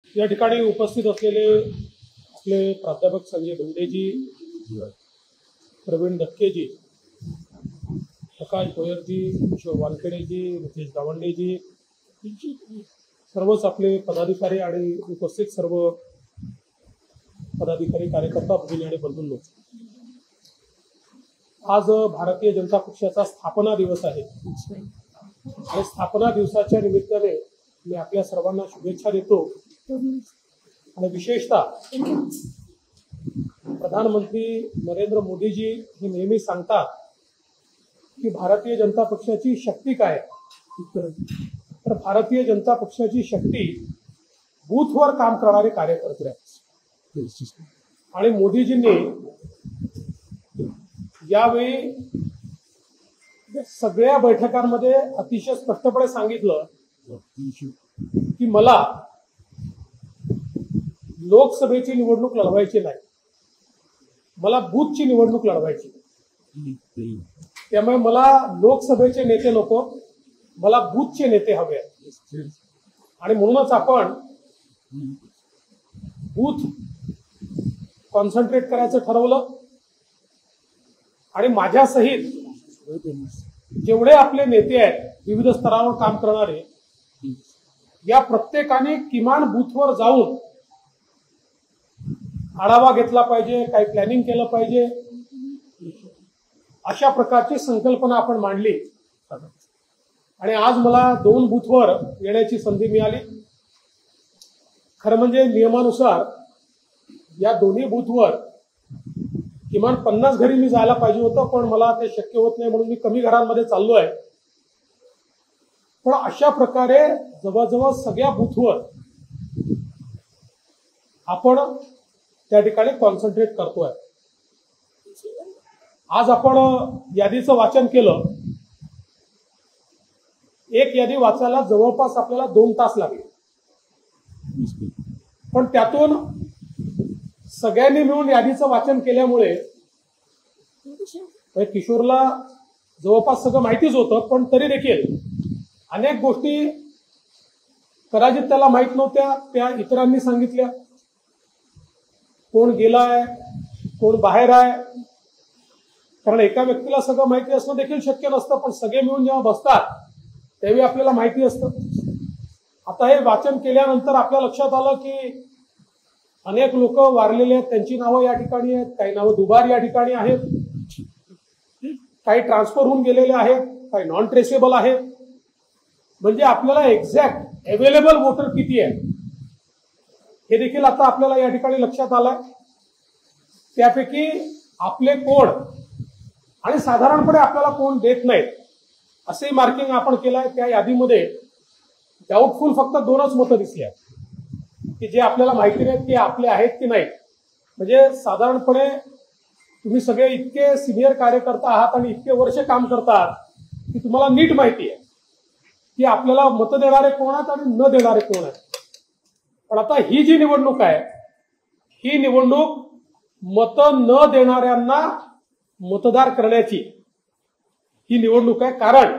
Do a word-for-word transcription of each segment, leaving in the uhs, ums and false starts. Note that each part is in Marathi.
या ठिकाणी उपस्थित असलेले आपले प्राध्यापक संजय भेंडेजी, प्रवीण धक्केजी, प्रकाश भोयरजी, किशोर वानखेडेजी, नितेश गावंडेजी, सर्वच आपले पदाधिकारी आणि उपस्थित सर्व पदाधिकारी, कार्यकर्ता, भगिनी आणि बंधूंनो, आज भारतीय जनता पक्षाचा स्थापना दिवस आहे आणि स्थापना दिवसाच्या निमित्ताने मी आपल्या सर्वांना शुभेच्छा देतो आणि विशेषतः प्रधानमंत्री नरेंद्र मोदीजी हे नेहमी सांगतात की भारतीय जनता पक्षाची शक्ती काय आहे, तर भारतीय जनता पक्षाची शक्ती बूथवर काम करणारे कार्यकर्ते आहेत आणि मोदीजींनी यावेळी सगळ्या बैठकांमध्ये अतिशय स्पष्टपणे सांगितलं की मला लोकसभेची निवडणूक लढवायची नाही, मला बूथची निवडणूक लढवायची. त्यामुळे मला लोकसभेचे नेते नको, मला बूथचे नेते हवे आहेत आणि म्हणूनच आपण बूथ कॉन्सन्ट्रेट करायचं ठरवलं आणि माझ्या सहित जेवढे आपले नेते आहेत विविध स्तरावर काम करणारे, या प्रत्येकाने किमान बूथवर जाऊन आढावा घेतला पाहिजे, काही प्लॅनिंग केलं पाहिजे, अशा प्रकारची संकल्पना आपण मांडली आणि आज मला दोन बूथवर येण्याची संधी मिळाली. खरं म्हणजे नियमानुसार या दोन्ही बूथवर किमान पन्नास घरी मी जायला पाहिजे होतं, पण मला ते शक्य होत नाही म्हणून मी कमी घरांमध्ये चाललोय. पण अशा प्रकारे जवळजवळ सगळ्या बूथवर आपण त्या ठिकाणी कॉन्सन्ट्रेट करतोय. आज आपण यादीचं वाचन केलं, एक यादी वाचायला जवळपास आपल्याला दोन तास लागले, पण त्यातून सगळ्यांनी मिळून यादीचं वाचन केल्यामुळे किशोरला जवळपास सगळं माहितीच होतं, पण तरी देखील अनेक गोष्टी कदाचित त्याला माहित नव्हत्या, त्या इतरांनी सांगितल्या. कोण गेलाय, कोण बाहेर आहे, कारण एका व्यक्तीला सगळं माहिती असणं देखील शक्य नसतं, पण सगळे मिळून जेव्हा बसतात त्यावेळी आपल्याला माहिती असतं. आता हे वाचन केल्यानंतर आपल्या लक्षात आलं की अनेक लोक वारलेले आहेत, त्यांची नावं या ठिकाणी आहेत, काही नावं दुबार या ठिकाणी आहेत, काही ट्रान्सफर होऊन गेलेले आहेत, काही नॉन ट्रेसेबल आहेत. म्हणजे आपल्याला एक्झॅक्ट अवेलेबल वोटर किती आहे हे देखील आता आपल्याला या ठिकाणी लक्षात आलंय. त्यापैकी आपले कोण आणि साधारणपणे आपल्याला कोण देत नाहीत असे मार्किंग आपण केलंय. त्या यादीमध्ये डाऊटफुल फक्त दोनच मतं दिसली आहेत की जे आपल्याला माहिती नाहीत की आपले आहेत की नाही. म्हणजे साधारणपणे तुम्ही सगळे इतके सिनियर कार्यकर्ता आहात आणि इतके वर्ष काम करतात की तुम्हाला नीट माहिती आहे की आपल्याला मतं देणारे कोण आहेत आणि न देणारे कोण आहेत. पण आता ही जी निवडणूक आहे, ही निवडणूक मतं न देणाऱ्यांना मतदार करण्याची ही निवडणूक आहे. कारण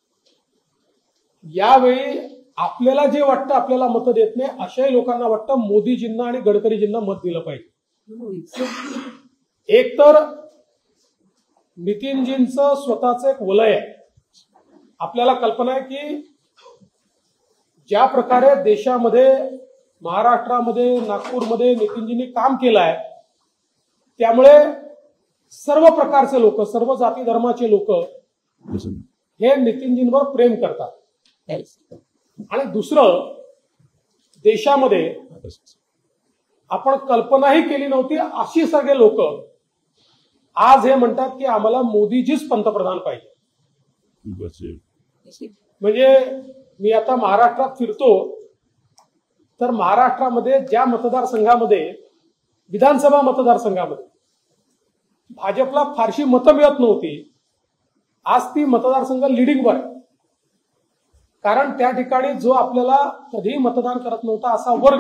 यावेळी आपल्याला जे वाटतं आपल्याला मतं देत नाही, अशाही लोकांना वाटतं मोदीजींना आणि गडकरीजींना मत दिलं पाहिजे. एक तर नितीनजींचं स्वतःचं एक वलय आहे. आपल्याला कल्पना आहे की ज्या प्रकारे देशामध्ये, महाराष्ट्रामध्ये, नागपूरमध्ये नितीनजींनी काम केलं आहे, त्यामुळे सर्व प्रकारचे लोक, सर्व जाती धर्माचे लोक हे नितीनजींवर प्रेम करतात. आणि दुसरं, देशामध्ये आपण कल्पनाही केली नव्हती अशी सगळे लोक आज हे म्हणतात की आम्हाला मोदीजीच पंतप्रधान पाहिजे. म्हणजे मी आता महाराष्ट्रात फिरतो तर महाराष्ट्रामध्ये ज्या मतदारसंघामध्ये, विधानसभा मतदारसंघामध्ये भाजपला फारशी मतं मिळत नव्हती, आज ती मतदारसंघ लिडिंगवर आहे. कारण त्या ठिकाणी जो आपल्याला कधीही मतदान करत नव्हता असा वर्ग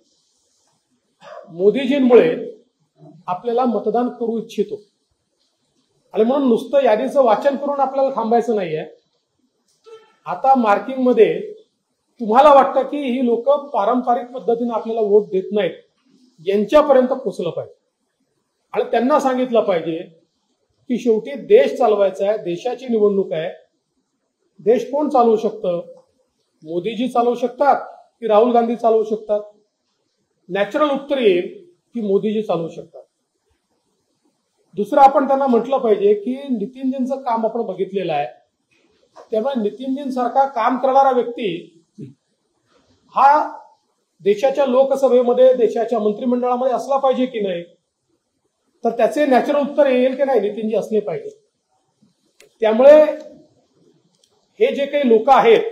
मोदीजींमुळे आपल्याला मतदान करू इच्छितो. आणि म्हणून नुसतं यादीचं वाचन करून आपल्याला थांबायचं नाहीये. आता मार्किंग मध्ये तुम्हाला वाटतं की ही लोक पारंपरिक पद्धतीने आपल्याला वोट देत नाहीत, यांच्यापर्यंत पोहोचलं पाहिजे आणि त्यांना सांगितलं पाहिजे की शेवटी देश चालवायचा आहे, देशाची निवडणूक आहे. देश कोण चालवू शकतं? मोदीजी चालवू शकतात की राहुल गांधी चालवू शकतात? नॅचरल उत्तर येईल की मोदीजी चालवू शकतात. दुसरं आपण त्यांना म्हटलं पाहिजे की नितीनजींचं काम आपण बघितलेलं आहे, त्यामुळे नितीनजींसारखा काम करणारा व्यक्ती हा देशाच्या लोकसभेमध्ये, देशाच्या मंत्रिमंडळामध्ये असला पाहिजे की नाही? तर त्याचे नॅचरल उत्तर येईल की नाही नितीनजी असले पाहिजे. त्यामुळे हे जे काही लोक आहेत,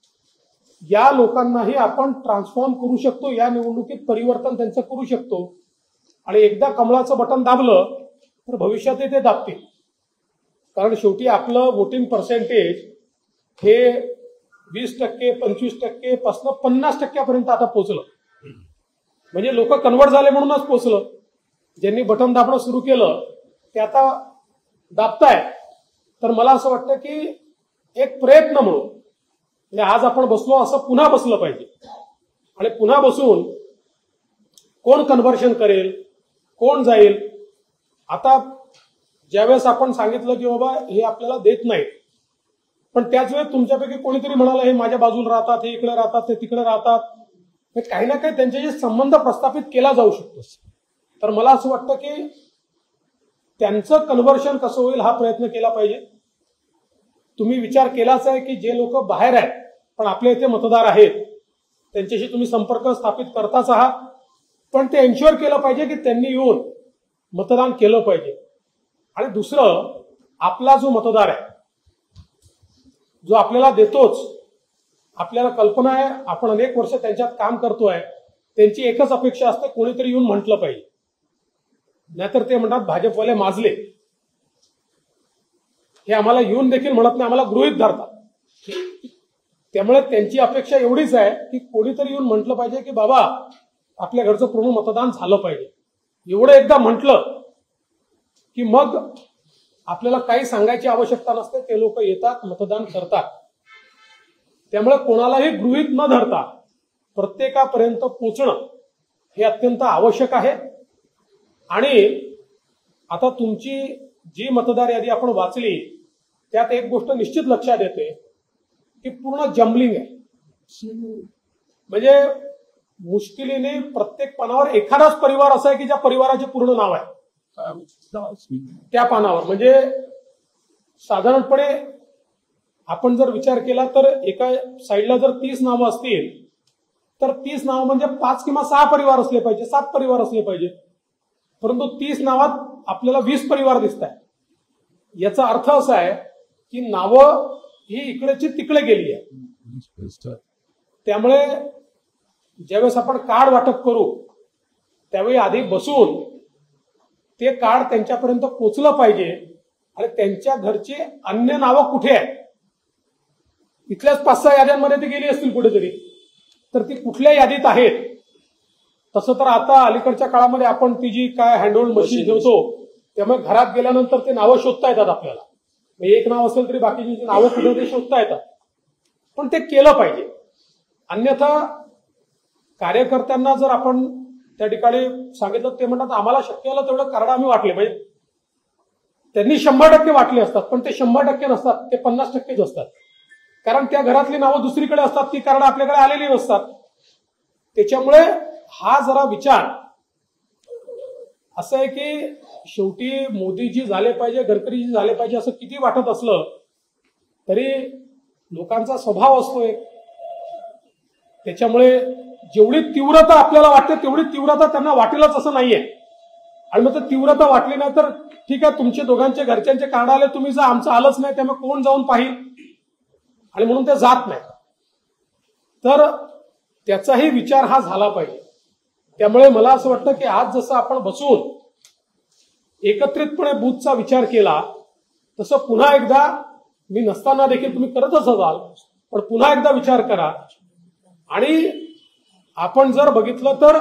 या लोकांनाही आपण ट्रान्सफॉर्म करू शकतो, या निवडणुकीत परिवर्तन त्यांचं करू शकतो. आणि एकदा कमळाचं बटन दाबलं तर भविष्यातही ते दाबतील. कारण शेवटी आपलं वोटिंग पर्सेंटेज हे वीस टक्के पंचवीस टक्के पासून पन्नास टक्क्यापर्यंत आता पोहोचलं. म्हणजे लोक कन्वर्ट झाले म्हणूनच पोहोचलं. ज्यांनी बटन दाबणं सुरू केलं ते आता दाबताय. तर मला असं वाटतं की एक प्रयत्न म्हणून म्हणजे आज आपण बसलो असं पुन्हा बसलं पाहिजे आणि पुन्हा बसून कोण कन्व्हर्शन करेल, कोण जाईल. आता ज्यावेळेस आपण सांगितलं की बाबा हे आपल्याला देत नाही, पण त्याच वेळेस तुमच्यापैकी कोणीतरी म्हणाला हे माझ्या बाजूला राहतात, हे इकडे राहतात, ते तिकडे राहतात, काही ना काही त्यांच्याशी संबंध प्रस्थापित केला जाऊ शकतो. तर मला असं वाटतं की त्यांचं कन्व्हर्शन कसं होईल हा प्रयत्न केला पाहिजे. तुम्ही विचार केलाच आहे की जे लोक बाहेर आहेत पण आपल्या इथे मतदार आहेत, त्यांच्याशी तुम्ही संपर्क स्थापित करताच आहात, पण ते एन्श्युअर केलं पाहिजे की त्यांनी येऊन मतदान केलं पाहिजे. आणि दुसरं, आपला जो मतदार आहे, जो आपल्याला देतोच, आपल्याला कल्पना आहे, आपण अनेक वर्ष त्यांच्यात काम करतोय, त्यांची एकच अपेक्षा असते कोणीतरी येऊन म्हटलं पाहिजे. नाहीतर ते म्हणतात भाजपवाले माजले, हे आम्हाला येऊन देखील म्हणत नाही, आम्हाला गृहीत धरतात. त्यामुळे त्यांची अपेक्षा एवढीच आहे की कोणीतरी येऊन म्हटलं पाहिजे की बाबा आपल्या घरचं पूर्ण मतदान झालं पाहिजे. एवढं एकदा म्हटलं की मग आपल्याला काही सांगायची आवश्यकता नसते, ते लोक येतात, मतदान करतात. त्यामुळे कोणालाही गृहीत न धरता प्रत्येकापर्यंत पोचणं हे अत्यंत आवश्यक आहे. आणि आता तुमची जी मतदार यादी आपण वाचली त्यात एक गोष्ट निश्चित लक्षात येते की पूर्ण जम्बलिंग आहे. म्हणजे मुश्किलीने प्रत्येक पानावर एखादाच परिवार असा आहे की ज्या परिवाराचे पूर्ण नाव आहे त्या पानावर. म्हणजे साधारणपणे आपण जर विचार केला तर एका साईडला जर तीस नावं असतील तर तीस नावं म्हणजे पाच किंवा सहा परिवार असले पाहिजे, सात परिवार असले पाहिजे. परंतु तीस नावात आपल्याला वीस परिवार दिसत आहे. याचा अर्थ असा आहे की नावं ही इकडेची तिकडे गेली आहे. त्यामुळे ज्यावेळेस आपण कार्ड वाटप करू त्यावेळी आधी बसून ते कार्ड त्यांच्यापर्यंत पोचलं पाहिजे आणि त्यांच्या घरचे अन्य नावं कुठे आहेत, इथल्याच पाच सहा याद्यांमध्ये ती गेली असतील कुठेतरी, तर ती कुठल्या यादीत आहेत. तसं तर आता अलीकडच्या काळामध्ये आपण ती जी काय हँडहोल्ड मशीन ठेवतो त्यामुळे घरात गेल्यानंतर ते नावं शोधता येतात आपल्याला. एक नाव असेल तरी बाकीची नावं कुठे ते शोधता येतात. पण ते केलं पाहिजे. अन्यथा कार्यकर्त्यांना जर आपण त्या ठिकाणी सांगितलं ते म्हणतात आम्हाला शक्य झालं तेवढं कार्ड आम्ही वाटले, म्हणजे त्यांनी शंभर टक्के वाटले असतात पण ते शंभर टक्के नसतात, ते पन्नास टक्केच असतात. कारण त्या घरातली नावं दुसरीकडे असतात, ती कार्ड आपल्याकडे आलेली नसतात. त्याच्यामुळे हा जरा विचार असं आहे की शेवटी मोदीजी झाले पाहिजे, गडकरीजी झाले पाहिजे असं किती वाटत असलं तरी लोकांचा स्वभाव असतोय. त्याच्यामुळे जेवढी तीव्रता आपल्याला वाटते तेवढी तीव्रता त्यांना वाटेलच असं नाहीये. आणि मग तीव्रता वाटली नाही तर ठीक आहे, तुमचे दोघांचे घरच्यांचे कार्ड आले, तुम्ही जा, आमचं आलंच नाही, त्यामुळे कोण जाऊन पाहिल, आणि म्हणून ते जात नाही. तर त्याचाही विचार हा झाला पाहिजे. त्यामुळे मला असं वाटतं की आज जसं आपण बसून एकत्रितपणे बूथचा विचार केला तसं पुन्हा एकदा, मी नसताना देखील तुम्ही करतच असाल, पण पुन्हा एकदा विचार करा. आणि आपण जर बघितलं तर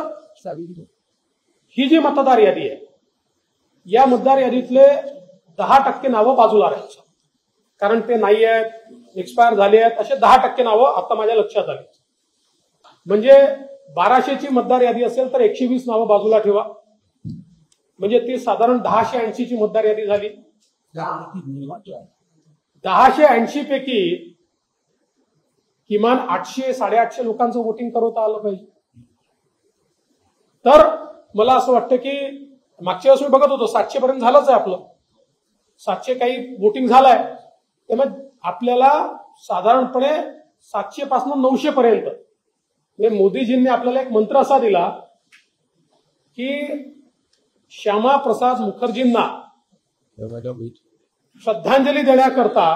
ही जी मतदार यादी आहे या मतदार यादीतले दहा टक्के नावं बाजूला राहायचं, कारण ते नाही आहेत, एक्सपायर झाले आहेत, असे दहा टक्के नावं आता माझ्या लक्षात आली. म्हणजे बाराशेची मतदार यादी असेल तर एकशे वीस नावं बाजूला ठेवा, म्हणजे ती साधारण दहाशे ऐंशी ची मतदार यादी झाली. दहाशे ऐंशी पैकी किमान आठशे साडेआठशे लोकांचं वोटिंग करवता आलं पाहिजे. तर मला असं वाटतं की मागच्या वेळेस मी बघत होतो सातशे पर्यंत झालंच आहे आपलं, सातशे काही वोटिंग झालंय. त्यामुळे आपल्याला साधारणपणे सातशे पासून नऊशे पर्यंत म्हणजे मोदीजींनी आपल्याला एक मंत्र असा दिला की श्यामा प्रसाद मुखर्जींना श्रद्धांजली देण्याकरता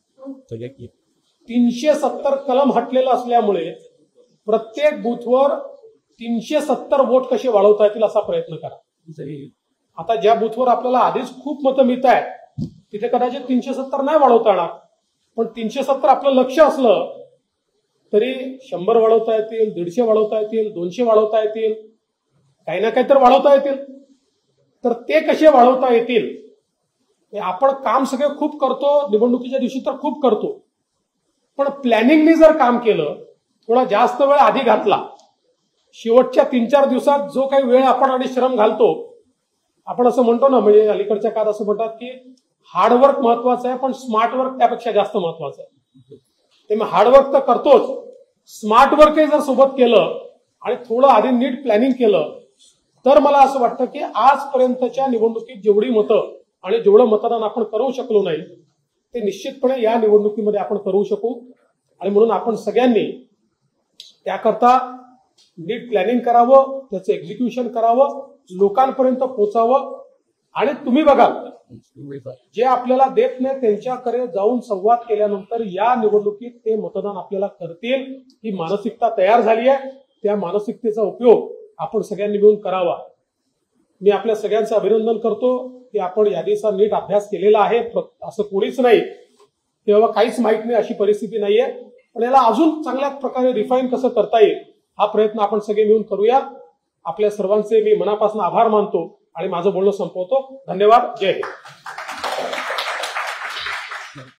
तीनशे सत्तर कलम हटलेलं असल्यामुळे प्रत्येक बूथवर तीनशे सत्तर वोट कसे वाढवता येतील असा प्रयत्न करा. आता ज्या बूथवर आपल्याला आधीच खूप मतं मिळत आहेत तिथे कदाचित तीनशे सत्तर नाही वाढवता येणार, पण तीनशे सत्तर आपलं लक्ष असलं तरी शंभर वाढवता येतील, दीडशे वाढवता येतील, दोनशे वाढवता येतील, काही ना काही तर वाढवता येतील. तर ते कसे वाढवता येतील आपण काम सगळे खूप करतो, निवडणुकीच्या दिवशी तर खूप करतो, पण प्लॅनिंगनी जर काम केलं, थोडा जास्त वेळ आधी घातला, शेवटच्या तीन चार दिवसात जो काही वेळ आपण आणि श्रम घालतो, आपण असं म्हणतो ना, म्हणजे अलीकडच्या काळात असं म्हणतात की हार्डवर्क महत्वाचं आहे पण स्मार्ट वर्क त्यापेक्षा जास्त महत्वाचं आहे. त्यामुळे हार्डवर्क तर करतोच, स्मार्ट वर्कही जर सोबत केलं आणि थोडं आधी नीट प्लॅनिंग केलं तर मला असं वाटतं की आजपर्यंतच्या निवडणुकीत जेवढी मतं आणि जेवढं मतदान आपण करू शकलो नाही ते निश्चितपणे या निवडणुकीमध्ये आपण करू शकू. आणि म्हणून आपण सगळ्यांनी त्याकरता नीट प्लॅनिंग करावं, त्याचं एक्झिक्युशन करावं, लोकांपर्यंत पोहोचावं. आणि तुम्ही बघा जे आपल्याला देत नाही त्यांच्याकडे जाऊन संवाद केल्यानंतर या निवडणुकीत ते मतदान आपल्याला करतील ही मानसिकता तयार झाली आहे. त्या मानसिकतेचा उपयोग आपण सगळ्यांनी मिळून करावा. मी आपल्या सगळ्यांचं अभिनंदन करतो की आपण यादीचा नीट अभ्यास केलेला आहे. असं कोणीच नाही तेव्हा काहीच माहित नाही अशी परिस्थिती नाहीये, पण याला अजून चांगल्या प्रकारे रिफाईन कसं करता येईल हा प्रयत्न आपण सगळे मिळून करूया. आपल्या सर्वांचे मी मनापासून आभार मानतो आणि माझं बोलणं संपवतो. धन्यवाद. जय हिंद.